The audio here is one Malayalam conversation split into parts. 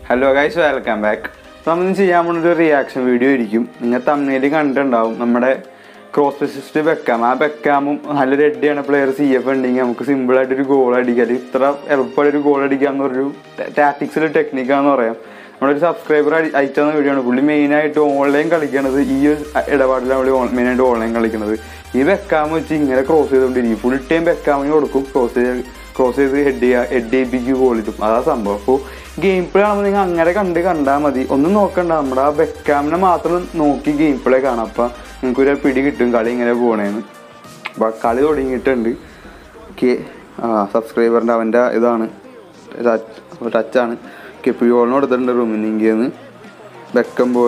Hello guys, welcome back. നമ്മൾ ചെയ്യാൻ പോകുന്നൊരു റിയാക്ഷൻ വീഡിയോ ആയിരിക്കും. നിങ്ങൾ തമ്മിൽ കണ്ടിട്ടുണ്ടാവും. നമ്മുടെ ക്രോസ് അസിസ്റ്റ് ബെക്കാം. ആ ബെക്കാമും നല്ലൊരു ഹെഡിയാണ് പ്ലെയർ CF ഉണ്ടെങ്കിൽ നമുക്ക് സിമ്പിളായിട്ടൊരു ഗോൾ അടിക്കുക. ഇത്ര എളുപ്പമായിട്ടൊരു ഗോൾ അടിക്കുക എന്നൊരു ടാക്ടിക്സിൽ ടെക്നിക്കാന്ന് പറയാം. നമ്മുടെ ഒരു സബ്സ്ക്രൈബർ അയച്ചുന്ന വീഡിയോ ആണ്. പുള്ളി മെയിനായിട്ട് ഓൺലൈൻ കളിക്കണത്. ഈ ഒരു ഇടപാടിലാണ് പുള്ളി മെയിനായിട്ട് ഓൺലൈൻ കളിക്കുന്നത്. ഈ ബെക്കാം വെച്ച് ഇങ്ങനെ ക്രോസ് ചെയ്തുകൊണ്ടിരിക്കും. ഫുൾ ടൈം ബെക്കാമിന് കൊടുക്കും. ക്രോസ് ചെയ്ത് ഹെഡ് ചെയ്യിപ്പിക്കും, ഗോൾ ഇടും. അതാ സംഭവം. അപ്പോൾ ഗെയിം പ്ലേ ആകുമ്പോൾ നിങ്ങൾ അങ്ങനെ കണ്ടാൽ മതി. ഒന്നും നോക്കണ്ട, നമ്മുടെ ആ ബെക്കാമിനെ മാത്രം നോക്കി ഗെയിം പ്ലേ കാണാം. അപ്പം നിങ്ങൾക്കൊരു പിടി കിട്ടും കളി ഇങ്ങനെ പോകണേന്ന്. അപ്പം കളി തുടങ്ങിയിട്ടുണ്ട്. സബ്സ്ക്രൈബറിൻ്റെ അവൻ്റെ ഇതാണ് ടച്ചാണ്. പിയോളിന് കൊടുത്തിട്ടുണ്ട് റൂമിനിങ്കേന്ന്. ബെക്കംബോർ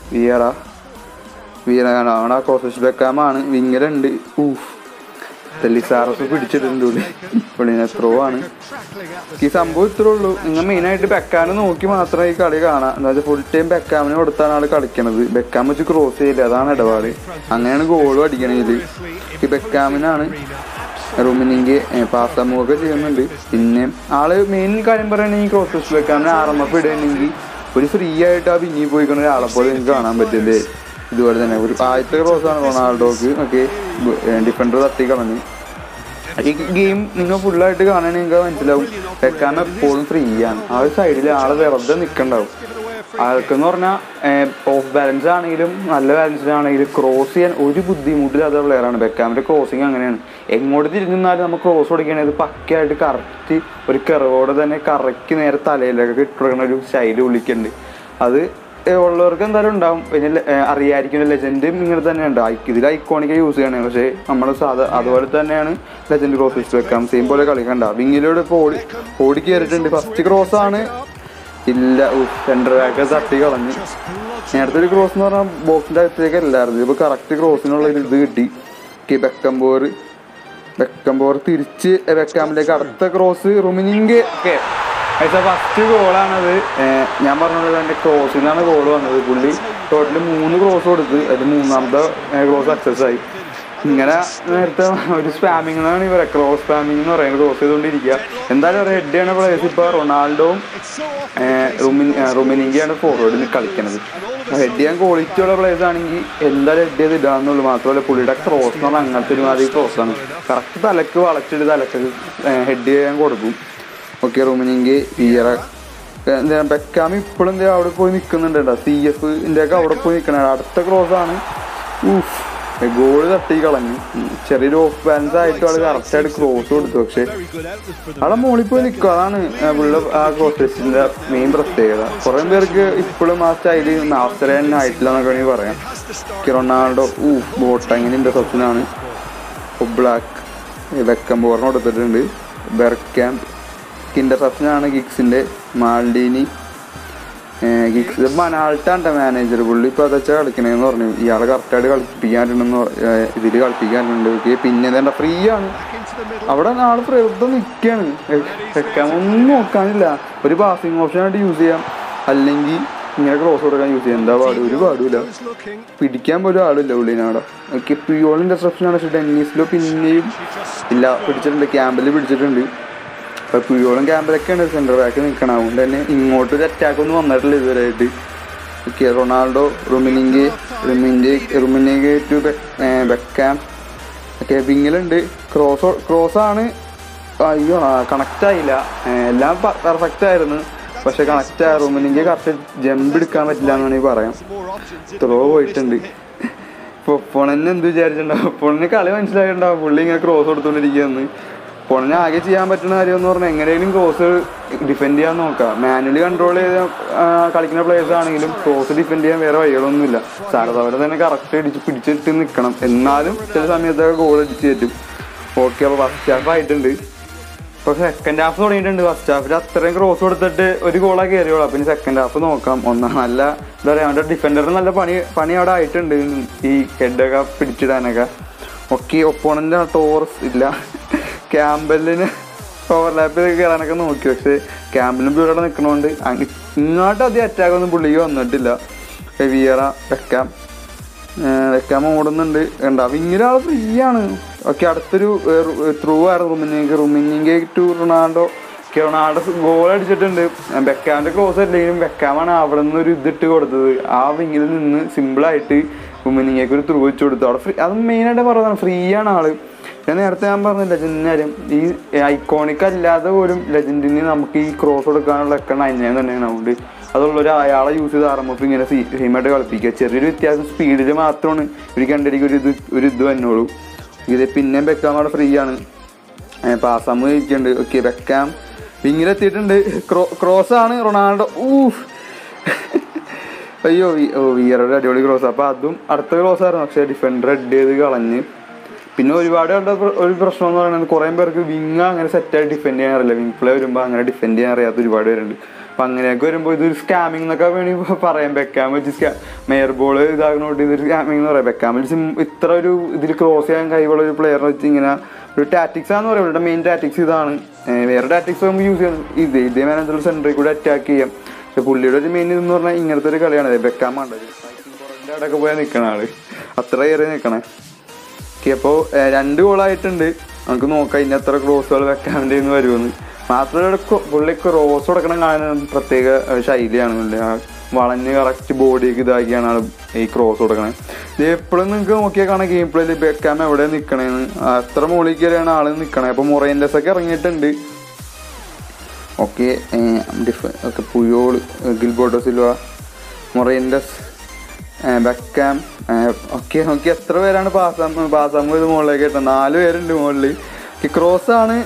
വീരാണ് അവിടെ. ക്രോസ് ബെക്കാമാണ്. വിങ്ങലുണ്ട്. തെല്ലിസാറസ് പിടിച്ചിട്ടുണ്ട് പുള്ളിനെ. ത്രോ ആണ്. ഈ സംഭവം ഇത്രേ ഉള്ളൂ. നിങ്ങൾ മെയിനായിട്ട് ബെക്കാമിനെ നോക്കി മാത്രമേ ഈ കളി കാണാം. എന്താ വെച്ചാൽ ഫുൾ ടൈം ബെക്കാമിനെ കൊടുത്താണ് ആൾ കളിക്കണത്. ബെക്കാം വെച്ച് ക്രോസ് ചെയ്യില്ല, അതാണ് ഇടപാട്. അങ്ങനെയാണ് ഗോളും അടിക്കണതിൽ. ഈ ബെക്കാമിനാണ് റൂമിനിങ്ക് പാസ്സമൊക്കെ ചെയ്യുന്നുണ്ട്. പിന്നെ ആള് മെയിൻ കാര്യം പറയുകയാണെങ്കിൽ ക്രോസ് ബെക്കാമിനെ RMF ഇടുകയാണെങ്കിൽ ഒരു ഫ്രീ ആയിട്ട് ആ പിന്നിൽ പോയിക്കുന്ന ഒരാളെ പോലെ എനിക്ക് കാണാൻ പറ്റില്ലേ. ഇതുപോലെ തന്നെ ഒരു ആദ്യത്തെ ക്രോസാണ് റൊണാൾഡോക്ക്. ഒക്കെ ഡിഫൻഡർ തട്ടി കളഞ്ഞ്. ഈ ഗെയിം നിങ്ങൾ ഫുള്ളായിട്ട് കാണുകയാണെങ്കിൽ നിങ്ങൾക്ക് മനസ്സിലാവും ബെക്കാം എപ്പോഴും ഫ്രീ ആണ്. ആ ഒരു സൈഡിൽ ആൾ വെറുതെ നിൽക്കണ്ടാവും. ആൾക്കെന്ന് പറഞ്ഞാൽ ഓഫ് ബാലൻസ് ആണെങ്കിലും നല്ല ബാലൻസിലാണെങ്കിലും ക്രോസ് ചെയ്യാൻ ഒരു ബുദ്ധിമുട്ടില്ലാത്ത പ്ലെയറാണ്. ബെക്കാമിൻ്റെ ക്രോസിങ് അങ്ങനെയാണ്. എങ്ങോട്ട് തിരിഞ്ഞാലും നമുക്ക് ക്രോസ് കൊടുക്കുകയാണെങ്കിൽ അത് പക്കയായിട്ട് കറക്റ്റ് ഒരു കറവോടെ തന്നെ കറക്റ്റ് നേരെ തലയിലൊക്കെ ഇട്ടുകൊടുക്കുന്ന ഒരു ശൈലി വിളിക്കുന്നുണ്ട്. അത് ഉള്ളവർക്ക് എന്തായാലും ഉണ്ടാവും. പിന്നെ അറിയാതിരിക്കുന്ന ലെജൻഡും ഇങ്ങനെ തന്നെ ഉണ്ട്. ഇതിൽ ഐക്കോണിക്ക് യൂസ് ചെയ്യണേ. പക്ഷേ നമ്മൾ അതുപോലെ തന്നെയാണ് ലെജൻഡ് ക്രോസ് വെക്കാം. സെയിം പോലെ കളിക്കണ്ട. വിങ്ങിലൂടെ ഇപ്പോൾ ഓടി കയറിയിട്ടുണ്ട്. ഫസ്റ്റ് ക്രോസ് ആണ്. ഇല്ല, സെൻറ്റർ ബാക്ക് തട്ടി കളഞ്ഞ്. നേരത്തെ ഒരു ക്രോസ് എന്ന് പറഞ്ഞാൽ ബോക്സിൻ്റെ അകത്തേക്ക് അല്ലായിരുന്നു. ഇപ്പോൾ കറക്റ്റ് ക്രോസിനുള്ള ഒരു ഇത് കിട്ടി. ബെക്കംബോർ തിരിച്ച് ബെക്കാമിലേക്ക്. അടുത്ത ക്രോസ് റൂമിനിങ്ക്. ഫസ്റ്റ് ഗോളാണത്. ഞാൻ പറഞ്ഞത് എൻ്റെ ക്രോസിൽ നിന്നാണ് ഗോൾ വന്നത്. പുള്ളി ടോട്ടല് 3 ക്രോസ് കൊടുത്ത് അതിൽ 3ാമത്തെ ക്രോസ് സക്സസ് ആയി. ഇങ്ങനെ നേരത്തെ ഒരു സ്പാമിംഗ് എന്നാണ് ഇവരെ ക്രോസ് സ്പാമിംഗ് എന്ന് പറയുന്നത്. ക്രോസ് ചെയ്തുകൊണ്ടിരിക്കുക. എന്തായാലും ഒരു ഹെഡ് ചെയ്യണ പ്ലേയേഴ്സ് ഇപ്പോൾ റൊണാൾഡോയും റൂമിനിങ്കയാണ് ഫോർവേഡിൽ കളിക്കുന്നത്. ഹെഡ് ചെയ്യാൻ ക്വാളിറ്റി ഉള്ള പ്ലേയേഴ്സ് ആണെങ്കിൽ എന്തായാലും ഹെഡ് ചെയ്ത് ഇടാന്നുള്ളൂ. മാത്രമല്ല പുള്ളിയുടെ ക്രോസ് എന്ന് പറഞ്ഞാൽ അങ്ങനത്തെ ഒരു മാതിരി ക്രോസാണ്. കറക്റ്റ് തലക്ക് വളച്ചിട്ട് തലക്ക് ഹെഡ് ചെയ്യാൻ കൊടുക്കും. ഓക്കെ, റൂമിനിങ്ക് എന്താ ബെക്കാം ഇപ്പോഴും എന്താ അവിടെ പോയി നിൽക്കുന്നുണ്ട്. CFൻ്റെ ഒക്കെ അവിടെ പോയി നിൽക്കണ. അടുത്ത ക്രോസാണ്. ഗോള് തട്ടി കളഞ്ഞു. ചെറിയൊരു ഓഫ് ബാലൻസ് ആയിട്ട് ആൾ കറക്റ്റായിട്ട് ക്രോസ് കൊടുത്തു. പക്ഷെ അവിടെ മുകളിൽ പോയി നിൽക്കും. അതാണ് പുള്ളിയുടെ ആ ക്രോസ് ടെസ്റ്റിൻ്റെ മെയിൻ പ്രത്യേകത. കുറേ പേർക്ക് ഇപ്പോഴും ആ സ്റ്റൈല് നാസറൻ ആയിട്ടില്ല എന്നൊക്കെ വേണമെങ്കിൽ പറയാം. റൊണാൾഡോ ബോട്ടങ്ങിൻ്റെ ഇന്റർസെപ്ഷനാണ്. ബ്ലാക്ക് ബെക്കംബോറിന് കൊടുത്തിട്ടുണ്ട്. ബെർക്കാംപ് ഇന്റർസെപ്ഷനാണ്. ഗിഗ്സിൻ്റെ മാൽഡീനി. ഗിഗ്സ് മനാൾട്ടാണ് മാനേജർ. പുള്ളി ഇപ്പോൾ അതൊക്കെ കളിക്കണേന്ന് പറഞ്ഞു. ഇയാളെ കറക്റ്റായിട്ട് കളിപ്പിക്കാനുണ്ടെന്ന് ഇതിൽ കളിപ്പിക്കാനുണ്ട്. പിന്നെ എന്താ ഫ്രീ ആണ്. അവിടെ ആൾ വെറുതെ നിൽക്കുകയാണ്. വെക്കാൻ ഒന്നും നോക്കാനില്ല. ഒരു പാസിങ് ഓപ്ഷനായിട്ട് യൂസ് ചെയ്യാം, അല്ലെങ്കിൽ ഇങ്ങനെ ക്രോസ് കൊടുക്കാൻ യൂസ് ചെയ്യാം. എന്താ പാട്? ഒരു പാടുമില്ല. പിടിക്കാൻ പോലും ആളില്ല ഉള്ളിനവിടെ. ഓക്കെ, പിയോൾ ഇന്റർസെപ്ഷനാണ്. പക്ഷേ ടെന്നീസിലോ പിന്നെയും ഇല്ല, പിടിച്ചിട്ടുണ്ട്. ക്യാമ്പിൽ പിടിച്ചിട്ടുണ്ട്. അപ്പോൾ പിയോളും ക്യാമ്പിലൊക്കെയാണ് സെൻറ്റർ ബാക്ക് നിൽക്കണം. അതുകൊണ്ട് തന്നെ ഇങ്ങോട്ടൊരു അറ്റാക്കൊന്നും വന്നിട്ടില്ല ഇതുവരെയായിട്ട്. ഓക്കെ, റൊണാൾഡോ റൂമിനിങ്ക് ടു ബെക്കാം. ഓക്കെ, വിങ്ങിലുണ്ട്. ക്രോസാണ്. അയ്യോ, കണക്റ്റായില്ല. എല്ലാം പെർഫെക്റ്റ് ആയിരുന്നു, പക്ഷെ കണക്റ്റ് ആയ റൂമിനിങ്ക് കറക്റ്റ് ജമ്പ് എടുക്കാൻ പറ്റില്ല എന്ന് വേണമെങ്കിൽ പറയാം. ത്രോ പോയിട്ടുണ്ട്. ഇപ്പോൾ പൊണന് എന്ത് വിചാരിച്ചിട്ടുണ്ടാവും? പൊണിന് കളി മനസ്സിലായിട്ടുണ്ടാവും. പുള്ളി ഇങ്ങനെ ക്രോസ് കൊടുത്തുകൊണ്ടിരിക്കുകയെന്ന്. പൊണിന് ആകെ ചെയ്യാൻ പറ്റുന്ന കാര്യം എന്ന് പറഞ്ഞാൽ എങ്ങനെയും ക്രോസ് ഡിഫെൻഡ് ചെയ്യാൻ നോക്കാം. മാനുവലി കൺട്രോൾ ചെയ്ത് കളിക്കുന്ന പ്ലേയേഴ്സ് ആണെങ്കിലും ക്രോസ് ഡിഫെൻഡ് ചെയ്യാൻ വേറെ വഴികളൊന്നുമില്ല. സാരതവരെ തന്നെ കറക്റ്റ് പിടിച്ചിട്ട് നിൽക്കണം. എന്നാലും ചില സമയത്തൊക്കെ ഗോൾ അടിച്ച് കയറ്റും. ഓക്കെ, അപ്പോൾ ഫസ്റ്റ് ഹാഫ് ആയിട്ടുണ്ട്. ഇപ്പോൾ സെക്കൻഡ് ഹാഫ് തുടങ്ങിയിട്ടുണ്ട്. ഫസ്റ്റ് ഹാഫിൽ അത്രയും ക്രോസ് കൊടുത്തിട്ട് ഒരു ഗോളാണ് കയറിയോളാം. പിന്നെ സെക്കൻഡ് ഹാഫ് നോക്കാം. നല്ല എന്താ പറയുക, അവൻ്റെ ഡിഫൻഡറിന് നല്ല പണി അവിടെ ആയിട്ടുണ്ട് ഈ ഹെഡൊക്കെ പിടിച്ചിടാനൊക്കെ. ഓക്കെ, ഒപ്പോണൻ്റെ ടോറസ് ഇല്ല. ക്യാമ്പലിന് ഓവർലാപ്പ് കയറാനൊക്കെ നോക്കി. പക്ഷേ ക്യാമ്പലിനും ഇവിടെ നിൽക്കണോണ്ട് ഇങ്ങോട്ട് അധികം അറ്റാക്കൊന്നും പുള്ളിക്ക് വന്നിട്ടില്ല. വെക്കാൻ ഓടുന്നുണ്ട്. വിങ്ങിലാൾ ഫ്രീ ആണ്. ഓക്കെ, അടുത്തൊരു ത്രൂ ആയിരുന്നു റൂമിനിങ്ക് ടു റൊണാൾഡോ. റൊണാൾഡോ ഗോൾ അടിച്ചിട്ടുണ്ട്. ബെക്കാമിന്റെ ക്രോസ് അല്ലെങ്കിലും ബെക്കാമാണ് അവിടെ നിന്ന് ഒരു ഇതിട്ട് കൊടുത്തത്. ആ വിങ്ങിൽ നിന്ന് സിമ്പിളായിട്ട് ഉമ്മനിങ്ങേക്ക് ഒരു ത്രൂ വെച്ച് കൊടുത്തു. അവിടെ അത് മെയിനായിട്ട് പറയുന്നത് ഫ്രീ ആണ് ആള്. നേരത്തെ ഞാൻ പറഞ്ഞ ലെജൻഡിനാരും ഈ ഐക്കോണിക് അല്ലാതെ പോലും ലെജൻഡിന് നമുക്ക് ഈ ക്രോസ് കൊടുക്കാനുള്ള ഒക്കെ അന്യായം തന്നെയാണ്. അതുകൊണ്ട് അതുള്ളൊരു അയാളെ യൂസ് ചെയ്ത് ആറുമ്പോൾ ഇങ്ങനെ സെയിമായിട്ട് കളിപ്പിക്കുക. ചെറിയൊരു വ്യത്യാസം സ്പീഡിൽ മാത്രമാണ് ഒരു കണ്ടിരിക്കും ഒരു ഇത് വന്നോളൂ. ഇത് പിന്നെ ബെക്കാം അവിടെ ഫ്രീ ആണ്. പാസാമ് ഇരിക്കുന്നുണ്ട്. ഓക്കെ ബെക്കാം വിങ്ങിലെത്തിയിട്ടുണ്ട്. ക്രോസ് ആണ് റൊണാൾഡോ. അയ്യോ വിയറുടെ അടിപൊളി ക്രോസ്. അപ്പോൾ അതും അടുത്ത ക്രോസ് ആയിരുന്നു. പക്ഷേ ഡിഫൻഡർ ഹെഡ് ചെയ്ത് കളഞ്ഞ്. പിന്നെ ഒരുപാട് ഒരു പ്രശ്നം എന്ന് പറയുന്നത് കുറേ പേർക്ക് വിങ് അങ്ങനെ സെറ്റായിട്ട് ഡിഫെൻഡ് ചെയ്യാൻ അറിയില്ല. വിങ് പ്ലേ വരുമ്പോൾ അങ്ങനെ ഡിഫെൻഡ് ചെയ്യാൻ അറിയാത്ത ഒരുപാട് പേരുണ്ട്. അപ്പം അങ്ങനെയൊക്കെ വരുമ്പോൾ ഇതൊരു സ്കാമിങ് എന്നൊക്കെ വേണമെങ്കിൽ പറയാം. ബെക്കാം വെച്ച് മെയർ ബോൾ ഇതാകുന്നോട്ട് ഇതൊരു സ്കാമിങ് എന്ന് പറയാം. ബെക്കാമിൽ ഇത്ര ഒരു ഇതിൽ ക്രോസ് ചെയ്യാൻ കഴിവുള്ള ഒരു പ്ലെയറിനെ വെച്ച് ഇങ്ങനെ ഒരു ടാറ്റിക്സ് ആണെന്ന് പറയാം. ഇവരുടെ മെയിൻ ടാറ്റിക്സ് ഇതാണ്. വേറെ ടാറ്റിക്സ് നമുക്ക് യൂസ് ചെയ്യാം. ഇതേ മാനേജർ സെൻറ്ററിൽ കൂടെ അറ്റാക്ക് ചെയ്യാം. പക്ഷെ പുള്ളിയുടെ ഒരു മെയിൻ ഇതെന്ന് പറഞ്ഞാൽ ഇങ്ങനത്തെ ഒരു കളിയാണ്. ബെക്കാമാണ് അവിടെയൊക്കെ പോയാൽ നിൽക്കണ ആള് അത്ര കയറി നിൽക്കണേ. അപ്പോൾ 2 ഗോളായിട്ടുണ്ട്. നമുക്ക് നോക്കാം ഇനി എത്ര ക്രോസുകൾ ബെക്കാമിൻ്റെ നിന്ന് വരുമെന്ന്. മാത്രമല്ല പുള്ളി ക്രോസ് കൊടുക്കണം കാണാൻ പ്രത്യേക ശൈലിയാണ്. വളഞ്ഞ് കറക്റ്റ് ബോഡിയൊക്കെ ഇതാക്കിയാണ് ആൾ ഈ ക്രോസ് കൊടുക്കണേ. ഇത് എപ്പോഴും നിങ്ങൾക്ക് നോക്കിയാൽ കാണാം ഗെയിം പ്ലേയിൽ ബെക്കാം എവിടെ നിൽക്കണേന്ന്. അത്ര മുകളിൽ കയറിയാണ് ആൾ നിൽക്കണേ. അപ്പോൾ മൊറൈൻഡസ് ഒക്കെ ഇറങ്ങിയിട്ടുണ്ട്. Okay okay Puyol Gilberto Silva Morientes Beckham. Okay നോക്കി എത്ര പേരാണ് പാസാമ് ഇത് മുകളിലേക്ക് കിട്ടുന്നത്. 4 പേരുണ്ട് മുകളിൽ. ക്രോസാണ്.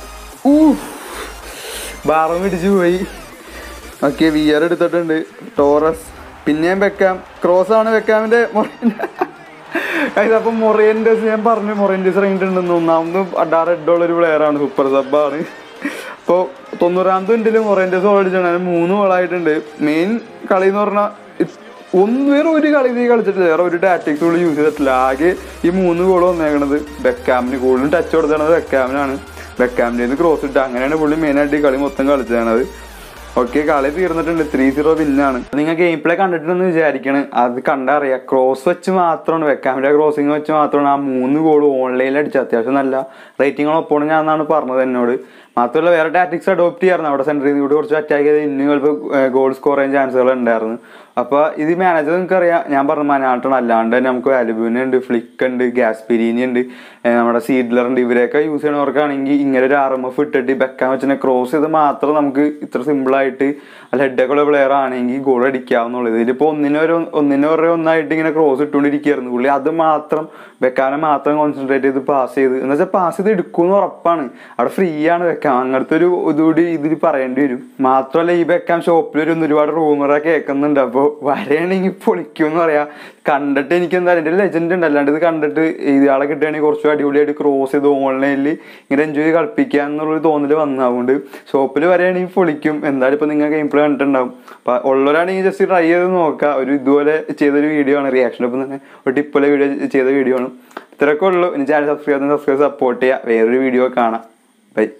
ബാറും പിടിച്ചു പോയി. ഓക്കെ വിയർ എടുത്തിട്ടുണ്ട്. ടോറസ് പിന്നെയും ബെക്കാം. ക്രോസാണ് ബെക്കാമിൻ്റെ. അപ്പം മൊറൈൻഡസ് ഞാൻ പറഞ്ഞു മൊറൈൻഡസ് ഇറങ്ങിയിട്ടുണ്ടെന്ന്. ഒന്നാമതും റെഡുള്ളൊരു പ്ലെയറാണ്. സൂപ്പർ സബ്ബാണ്. അപ്പോൾ 90ാം മിനിറ്റിൽ മൊറൈൻഡസ് ഗോൾ അടിച്ചാണ്. 3 ഗോളായിട്ടുണ്ട്. മെയിൻ കളി എന്ന് പറഞ്ഞാൽ വേറെ ഒരു കളി നീ കളിച്ചിട്ടില്ല. വേറെ ഒരു ടാറ്റിക്സ് കൂടി യൂസ് ചെയ്തിട്ടില്ല. ആകെ ഈ 3 ഗോൾ വന്നേക്കണത് ബെക്കാമിന്. കൂടുതലും ടച്ച് കൊടുത്തത് ബെക്കാമിനാണ്. ബെക്കാമിൻ്റെ നിന്ന് ക്രോസ് ഇട്ട് അങ്ങനെയാണ് പുള്ളി മെയിനായിട്ട് ഈ കളി മൊത്തം കളിച്ചത്. ഓക്കെ കളി തീർന്നിട്ടുണ്ട്. 3-0 വിന്നാണ്. നിങ്ങൾ ഗെയിം പ്ലേ കണ്ടിട്ടുണ്ടെന്ന് വിചാരിക്കണം. അത് കണ്ടറിയാം. ക്രോസ് വെച്ച് മാത്രമാണ് ബെക്കാമിൻ്റെ ക്രോസിങ് വെച്ച് മാത്രമാണ് ആ 3 ഗോൾ ഓൺലൈനിൽ അടിച്ചത്. അത്യാവശ്യം നല്ല റേറ്റിങ്ങുകളൊപ്പം ഞാൻ എന്നാണ് പറഞ്ഞത് എന്നോട്. മാത്രമല്ല വേറെ ടാറ്റിക്സ് അഡോപ്റ്റ് ചെയ്യാറുണ്ട്. അവിടെ സെൻറ്ററിൽ കൂടി കുറച്ച് അറ്റാക്ക് ചെയ്ത് ഇന്ന് ചിലപ്പോൾ ഗോൾ സ്കോർ ചെയ്യാൻ ചാൻസുകൾ ഉണ്ടായിരുന്നു. അപ്പോൾ ഇത് മാനേജർ നിങ്ങൾക്കറിയാം. ഞാൻ പറഞ്ഞു മനാൾട്ടാണ്. അല്ലാണ്ട് തന്നെ നമുക്ക് വാലുബൂന ഉണ്ട്, ഫ്ലിക്ക് ഉണ്ട്, ഗ്യാസ്പിരീനി ഉണ്ട്, നമ്മുടെ സീഡ്ലർ ഉണ്ട്. ഇവരെയൊക്കെ യൂസ് ചെയ്യണവർക്കാണെങ്കിൽ ഇങ്ങനെ ഒരു RMF ഇട്ടിട്ട് ബെക്കാൻ വെച്ചാൽ ക്രോസ് ചെയ്ത് മാത്രം നമുക്ക് ഇത്ര സിമ്പിളായിട്ട് അല്ല ഹെഡൊക്കെ ഉള്ള പ്ലെയർ ആണെങ്കിൽ ഗോൾ അടിക്കാവുന്നുള്ളൂ. ഇതിലിപ്പോൾ ഒന്നായിട്ട് ഇങ്ങനെ ക്രോസ് ഇട്ടുകൊണ്ടിരിക്കുകയായിരുന്നു പുള്ളി. അത് മാത്രം ബെക്കാനെ മാത്രം കോൺസെൻട്രേറ്റ് ചെയ്ത് പാസ് ചെയ്ത് എന്ന് വെച്ചാൽ പാസ് ചെയ്ത് എടുക്കുമെന്ന് ഉറപ്പാണ്. അവിടെ ഫ്രീ ആണ് ബെക്കാം. അങ്ങനത്തെ ഒരു ഇതുകൂടി ഇതിൽ പറയേണ്ടി വരും. മാത്രമല്ല ഈ ബെക്കാം ഷോപ്പിൽ ഒരുപാട് റൂമറൊക്കെ കേൾക്കുന്നുണ്ട്. അപ്പോൾ വരെയാണെങ്കിൽ പൊളിക്കുമെന്ന് പറയാം. കണ്ടിട്ട് എനിക്ക് എന്തായാലും എൻ്റെ ലെജൻഡ് ഉണ്ട്. അല്ലാണ്ട് ഇത് കണ്ടിട്ട് ഇയാളെ കിട്ടുകയാണെങ്കിൽ കുറച്ചും അടിപൊളിയായിട്ട് ക്രോസ് ചെയ്ത് ഓൺലൈനിൽ ഇങ്ങനെ എൻജോയ് ചെയ്ത് കളിപ്പിക്കുക എന്നുള്ളൊരു തോന്നൽ വന്നു. അതുകൊണ്ട് ഷോപ്പിൽ വരെയാണെങ്കിൽ പൊളിക്കും. എന്തായാലും ഇപ്പോൾ നിങ്ങൾ ഗെയിം പ്ലേ കണ്ടിട്ടുണ്ടാവും. അപ്പോൾ ഉള്ളവരാണെങ്കിൽ ജസ്റ്റ് ട്രൈ ചെയ്ത് നോക്കുക. ഒരു ഇതുപോലെ ചെയ്തൊരു വീഡിയോ ആണ്. റിയാക്ഷനൊപ്പം തന്നെ ഒരു ടിപ്പോലെ വീഡിയോ ചെയ്ത വീഡിയോ ആണ്. ഇത്രയൊക്കെ ഉള്ളൂ. ഇനി ചാനൽ സബ്സ്ക്രൈബ് സപ്പോർട്ട് ചെയ്യുക. വേറൊരു വീഡിയോ കാണാം. ബൈ.